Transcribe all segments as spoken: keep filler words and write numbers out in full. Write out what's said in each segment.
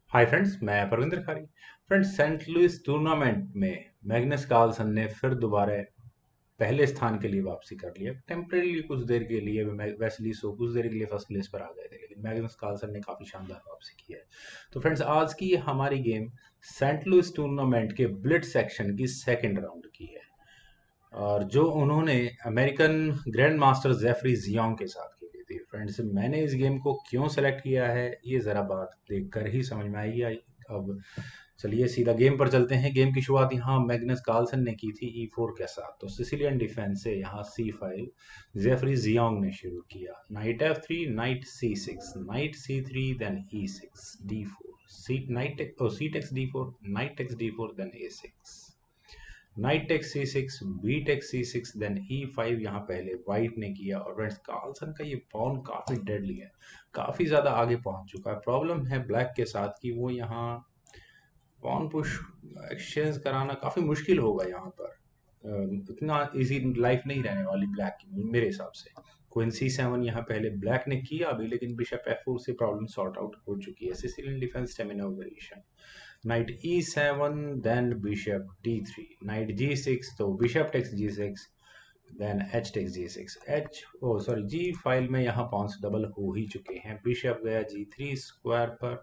हाय friends, मैं Parvinder Khari. Friends, Saint Louis tournament में Magnus Carlsen ने फिर दोबारा पहले स्थान के लिए वापसी कर लिया। टेम्परेली कुछ देर के लिए वे- वेस्ली सो कुछ देर के लिए फर्स्ट प्लेस पर आ गए थे, लेकिन मैग्नस कार्लसन ने काफी शानदार वापसी की है। तो फ्रेंड्स, आज की ये हमारी गेम सेंट लुइस टूर्नामेंट के ब्लिट सेक्शन की सेकेंड राउंड की है, और जो उन्होंने American grandmaster Jeffery Xiong के साथ खेली थी। फ्रेंड्स, मैंने इस गेम को क्यों सेलेक्ट किया है ये ज़रा बात देखकर ही समझ में आएगी। अब चलिए सीधा गेम पर चलते हैं। गेम की शुरुआत यहाँ मैग्नस कार्लसन ने की थी ई फोर के साथ, तो सिसिलियन डिफेंस से यहाँ सी फाइव जेफरी जियोंग ने शुरू किया। Knight f three, knight c six, knight c three, then e six, d four, c knight c takes d four, knight takes d four, then a six, knight take c six, b take c six, then e five यहाँ पहले white ने किया। और friends, Carlsen का ये pawn काफी deadly है, काफी ज्यादा आगे पहुंच चुका है। प्रॉब्लम है ब्लैक के साथ कि वो यहाँ पॉन पुश एक्सचेंज कराना काफी मुश्किल होगा यहाँ पर। अम, इतना इजी लाइफ नहीं रहने वाली ब्लैक की मेरे हिसाब से। क्वीन सी सेवन यहाँ पहले ब्लैक ने किया अभी, लेकिन बिशप एफ फोर से प्रॉब्लम सॉर्ट आउट हो चुकी है। Sicilian defence stamina variation, knight e seven, then bishop d three, knight g six, तो bishop takes g six, then h takes g six, h oh sorry g file में यहाँ Pond's double हो ही चुके हैं। Bishop गया g three square पर,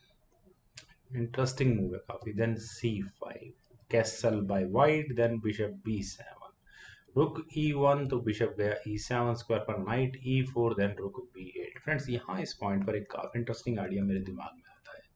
interesting move है काफी। Then c five, castle by white, then bishop b seven, rook e one, तो बिशप गया ई सेवन स्क्वायर पर, knight e four, then rook b eight. Friends, यहाँ इस point पर एक काफी इंटरेस्टिंग आइडिया मेरे दिमाग में आता है।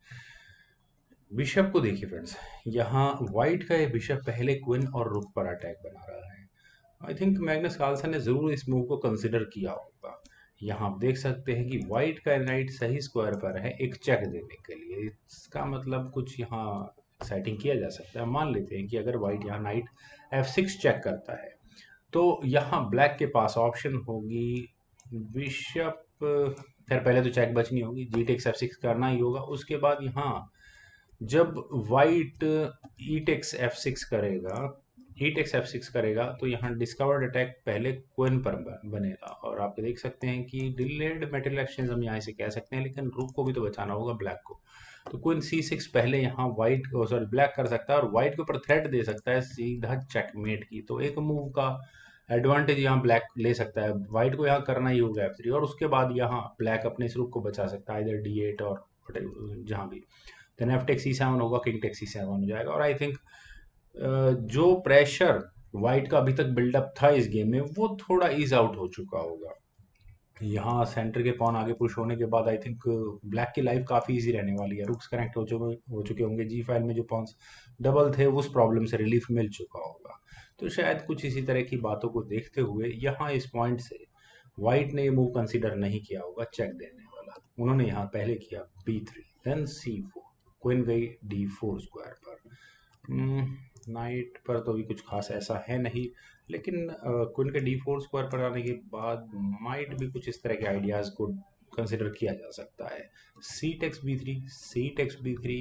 बिशप को देखिए फ्रेंड्स, यहाँ व्हाइट का ये बिशप पहले क्वीन और रुक पर अटैक बना रहा है। आई थिंक मैग्नस कार्लसन ने जरूर इस मूव को कंसिडर किया होगा। यहाँ आप देख सकते हैं कि व्हाइट का नाइट सही स्क्वायर पर है एक चेक देने के लिए। इसका मतलब कुछ यहाँ सेटिंग किया जा सकता है। मान लेते हैं कि अगर व्हाइट यहाँ नाइट एफ सिक्स चेक करता है, तो यहाँ ब्लैक के पास ऑप्शन होगी बिशप, खैर पहले तो चेक बचनी होगी, जी टेक्स एफ सिक्स करना ही होगा। उसके बाद यहाँ जब white e takes f six करेगा, ई टेक्स एफ सिक्स करेगा, तो यहाँ डिस्कवर्ड अटैक पहले क्वीन पर बनेगा। और आप देख सकते हैं कि डिलेड मेटल एक्सचेंज हम यहाँ से कह सकते हैं, लेकिन रूक को भी तो बचाना होगा ब्लैक को। तो क्वीन सी सिक्स पहले यहाँ व्हाइट सॉरी ब्लैक कर सकता है और व्हाइट के ऊपर थ्रेट दे सकता है सीधा चेकमेट की। तो एक मूव का एडवांटेज यहाँ ब्लैक ले सकता है। व्हाइट को यहाँ करना ही होगा एफ थ्री, और उसके बाद यहाँ ब्लैक अपने इस रुक को बचा सकता है इधर डी एट और जहाँ भी। Then f take c seven होगा, किंग टेक सी सेवन हो जाएगा। और आई थिंक जो प्रेशर व्हाइट का अभी तक बिल्डअप था इस गेम में, वो थोड़ा ईज आउट हो चुका होगा। यहाँ सेंटर के पॉन आगे पुश होने के बाद आई थिंक ब्लैक की लाइफ काफी इजी रहने वाली है। रुक्स कनेक्ट हो चुके हो चुके होंगे, जी फाइल में जो पॉन्स डबल थे उस प्रॉब्लम से रिलीफ मिल चुका होगा। तो शायद कुछ इसी तरह की बातों को देखते हुए यहाँ इस पॉइंट से व्हाइट ने ये मूव कंसीडर नहीं किया होगा चेक देने वाला। उन्होंने यहाँ पहले किया b three, then c four, queen गई डी फोर स्क्वायर पर। नाइट पर तो भी कुछ खास ऐसा है नहीं, लेकिन क्वीन के डी फोर स्क्वायर पर आने के बाद माइट भी कुछ इस तरह के आइडियाज को कंसिडर किया जा सकता है। C takes b three, c takes b three,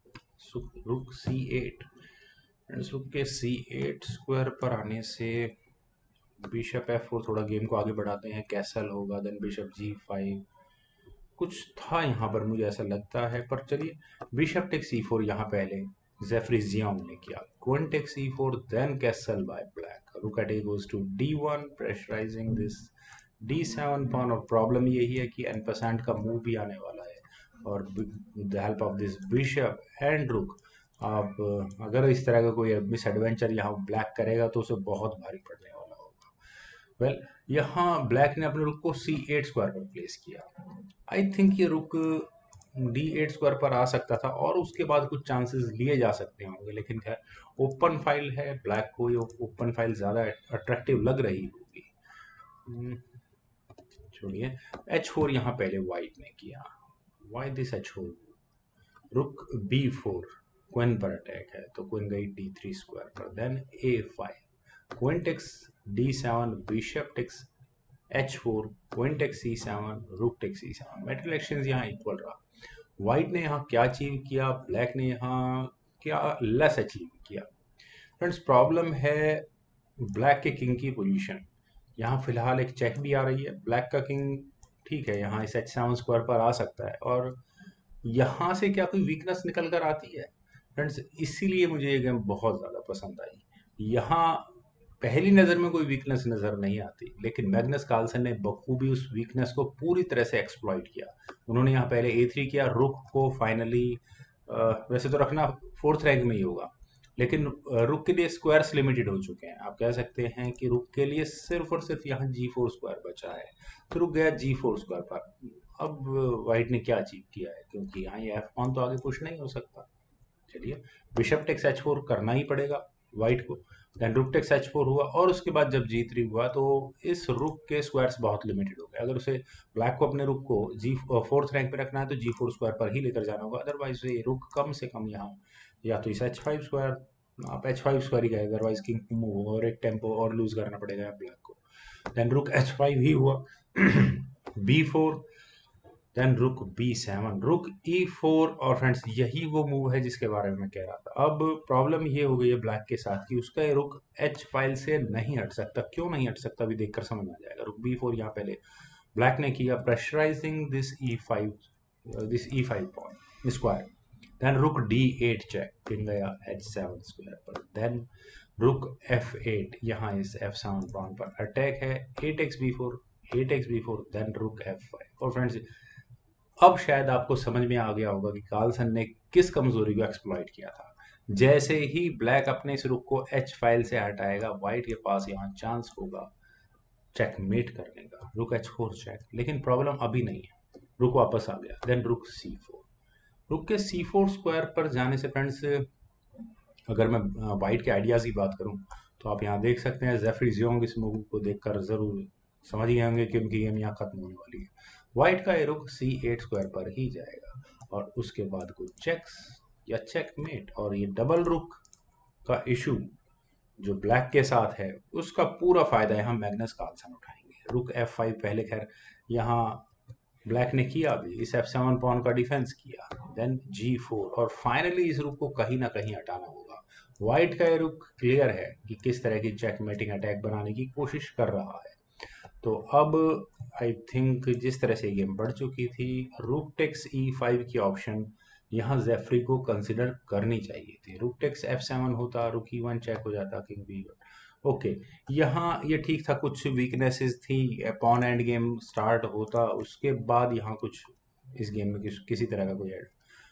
rook c eight, रुक के सी एट स्क्वायर पर आने से बिशप एफ फोर, थोड़ा गेम को आगे बढ़ाते हैं। कैसल होगा, देन बिशप जी फाइव, कुछ था यहाँ पर मुझे ऐसा लगता है। पर चलिए, बिशप टेक सी फोर यहाँ पहले जेफरी जियोंग ने किया, queen take c four, then castle by black, rook eight a goes to d one, pressurising this d seven pawn. और प्रॉब्लम यही है कि एन परसेंट का मूव भी आने वाला है, और with the help of this bishop and rook, आप अगर इस तरह का कोई मिस एडवेंचर यहाँ ब्लैक करेगा तो उसे बहुत भारी पड़ने वाला होगा। वेल well, यहाँ ब्लैक ने अपने रुक को सी एट स्क्वायर पर प्लेस किया। आई थिंक ये रुक डी एट स्क्वायर पर आ सकता था, और उसके बाद कुछ चांसेस लिए जा सकते होंगे, लेकिन खैर ओपन फाइल है, ब्लैक को ये ओपन फाइल ज़्यादा अट्रैक्टिव लग रही होगी। हम्म, छोड़िए। एच फोर यहाँ पहले वाइट ने किया, why this h four, rook b four, queen पर अटैक है, तो क्वीन गई डी थ्री स्क्वायर पर, then a five, queen takes d seven, bishop takes h four, queen takes c seven, rook takes c seven. Metal exchange यहाँ equal रहा। White ने यहाँ क्या अचीव किया, ब्लैक ने यहाँ क्या लेस अचीव किया। फ्रेंड्स, प्रॉब्लम है ब्लैक के किंग की पोजीशन। यहाँ फिलहाल एक चेक भी आ रही है। ब्लैक का किंग ठीक है यहाँ इस एच सेवन स्क्वायर पर आ सकता है, और यहाँ से क्या कोई वीकनेस निकल कर आती है फ्रेंड्स? इसीलिए मुझे ये गेम बहुत ज़्यादा पसंद आई। यहाँ पहली नज़र में कोई वीकनेस नज़र नहीं आती, लेकिन मैग्नस कार्लसन ने बखूबी उस वीकनेस को पूरी तरह से एक्सप्लॉइट किया। उन्होंने यहाँ पहले ए थ्री किया, रुक को फाइनली वैसे तो रखना फोर्थ रैंक में ही होगा, लेकिन अ, रुक के लिए स्क्वायर्स लिमिटेड हो चुके हैं। आप कह सकते हैं कि रुक के लिए सिर्फ और सिर्फ यहाँ जी फोर स्क्वायर बचा है, तो रुक गया जी फोर स्क्वायर पर। अब वाइट ने क्या अचीव किया है, क्योंकि यहाँ ये एफ पान तो आगे पुश नहीं हो सकता। चलिए, बिशप टेक्स एच फोर करना ही पड़ेगा वाइट को। Then rook takes h four हुआ, और उसके बाद जब जी थ्री हुआ तो इस रुक के स्क्वायर्स बहुत लिमिटेड हो गए। अगर उसे ब्लैक को अपने रुक को जी फोर्थ रैंक पे रखना है तो जी फोर स्क्वायर पर ही लेकर जाना होगा, अदरवाइज ये रुक कम से कम यहाँ या तो इस एच फाइव स्क्वायर, आप एच फाइव स्क्वायर ही गए, अदरवाइज किंग मूव होगा और एक टेम्पो और लूज करना पड़ेगा ब्लैक को। देन रुक एच फाइव ही हुआ, b four, then rook b seven, rook e four, और फ्रेंड्स यही वो मूव है जिसके बारे में मैं कह रहा था। अब प्रॉब्लम ये हो गई है ब्लैक के साथ कि उसका ये रुक एच फाइल से नहीं हट सकता। क्यों नहीं हट सकता अभी देखकर समझ में आ जाएगा। रुक बी फोर यहाँ पहले ब्लैक ने किया, pressurising this e five, this e five point square. Then rook d eight check, king गया एच सेवन स्क्वायर पर। देन रुक एफ एट, यहाँ इस एफ सेवन पॉइंट पर अटैक है, eight x b four, eight x b four, then rook f five. और friends अब शायद आपको समझ में आ गया होगा कि कार्लसन ने किस कमजोरी को एक्सप्लॉइट किया था। जैसे ही ब्लैक अपने इस रुक को एच फाइल से हटाएगा, व्हाइट के पास यहाँ चांस होगा चेकमेट करने का, रुक एच फोर चेक। लेकिन प्रॉब्लम अभी नहीं है, रुक वापस आ गया। देन रुक सी फोर, रुक के सी फोर स्क्वायर पर जाने से फ्रेंड्स, अगर मैं वाइट के आइडियाज की बात करूं तो आप यहाँ देख सकते हैं जेफरी जियोंग इस मूव को देखकर जरूर समझ गए होंगे कि उनकी गेम यहाँ खत्म होने वाली है। व्हाइट का ये रुक सी एट स्क्वायर पर ही जाएगा, और उसके बाद कुछ चेक्स या चेकमेट। और ये डबल रुक का इशू जो ब्लैक के साथ है, उसका पूरा फायदा यहाँ मैग्नस कार्लसन उठाएंगे। रुक एफ फाइव पहले खैर यहाँ ब्लैक ने किया भी, इस एफ सेवन पॉन का डिफेंस किया, देन जी फोर, और फाइनली इस रुक को कहीं ना कहीं हटाना होगा। व्हाइट का ये रुक क्लियर है कि किस तरह की चेकमेटिंग अटैक बनाने की कोशिश कर रहा है। तो अब आई थिंक जिस तरह से गेम बढ़ चुकी थी, रुक टेक्स ई फाइव की ऑप्शन यहाँ जेफरी को कंसिडर करनी चाहिए थी। रुक टेक्स एफ सेवन होता, रुक ई वन चेक हो जाता, किंग बी वन। ओके, यहाँ ये ठीक था, कुछ वीकनेसेस थी, पॉन एंड गेम स्टार्ट होता, उसके बाद यहाँ कुछ इस गेम में किस, किसी तरह का कोई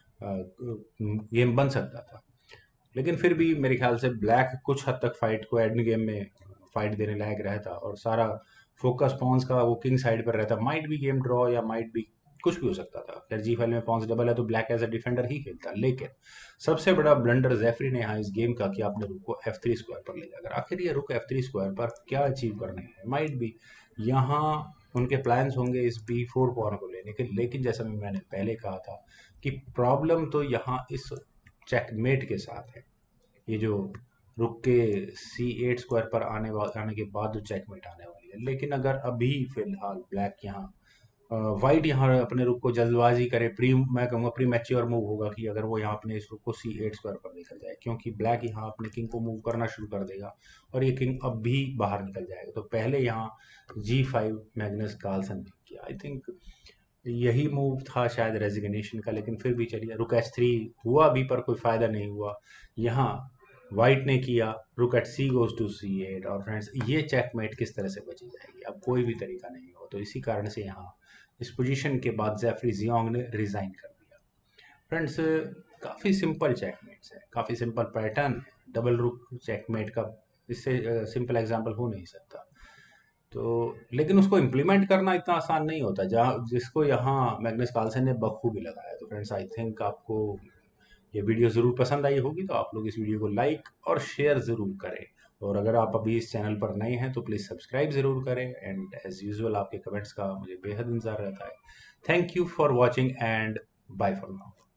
गेम बन सकता था। लेकिन फिर भी मेरे ख्याल से ब्लैक कुछ हद तक फाइट को एंड गेम में फाइट देने लायक रहता, और सारा फोकस पॉन्स का वो किंग साइड पर रहता। माइट भी गेम ड्रॉ या माइट भी कुछ भी हो सकता था। खैर जी फाइल में पॉन्स डबल है तो ब्लैक एज अ डिफेंडर ही खेलता, लेकिन सबसे बड़ा ब्लंडर जेफरी ने यहाँ इस गेम का कि आपने रुक को एफ थ्री स्क्वायर पर ले जाकर, आखिर ये रुक एफ थ्री स्क्वायर पर क्या अचीव करने हैं। माइट भी यहाँ उनके प्लान्स होंगे इस बी फोर पॉन को लेने के, लेकिन जैसा मैंने पहले कहा था कि प्रॉब्लम तो यहाँ इस चेकमेट के साथ है। ये जो रुक के सी एट स्क्वायर पर आने आने के बाद जो चेकमेट आने वाली है। लेकिन अगर अभी फिलहाल ब्लैक यहाँ वाइट यहाँ अपने रुक को जल्दबाजी करे, प्री मैं कहूँगा प्री मैच्योर मूव होगा कि अगर वो यहाँ अपने इस रुक को सी एट स्क्वायर पर लेकर जाए, क्योंकि ब्लैक यहाँ अपने किंग को मूव करना शुरू कर देगा और ये किंग अब भी बाहर निकल जाएगा। तो पहले यहाँ जी फाइव मैग्नस कार्लसन ने किया, आई थिंक यही मूव था शायद रेजिग्नेशन का। लेकिन फिर भी चलिए, रुक एच थ्री हुआ भी पर कोई फायदा नहीं हुआ। यहाँ वाइट ने किया rook eight C goes to C eight, और फ्रेंड्स ये चेकमेट किस तरह से बची जाएगी, अब कोई भी तरीका नहीं हो। तो इसी कारण से यहाँ इस पोजीशन के बाद जेफरी जियोंग ने रिजाइन कर दिया। फ्रेंड्स काफ़ी सिंपल चेकमेट्स है, काफ़ी सिंपल पैटर्न है डबल रुक चेकमेट का, इससे सिंपल एग्जाम्पल हो नहीं सकता। तो लेकिन उसको इम्प्लीमेंट करना इतना आसान नहीं होता, जहाँ जिसको यहाँ मैग्नस कार्लसन ने बखूबी लगाया। तो फ्रेंड्स आई थिंक आपको ये वीडियो ज़रूर पसंद आई होगी, तो आप लोग इस वीडियो को लाइक और शेयर ज़रूर करें। और अगर आप अभी इस चैनल पर नए हैं तो प्लीज़ सब्सक्राइब ज़रूर करें, एंड एज यूजुअल आपके कमेंट्स का मुझे बेहद इंतज़ार रहता है। Thank you for watching and bye for now.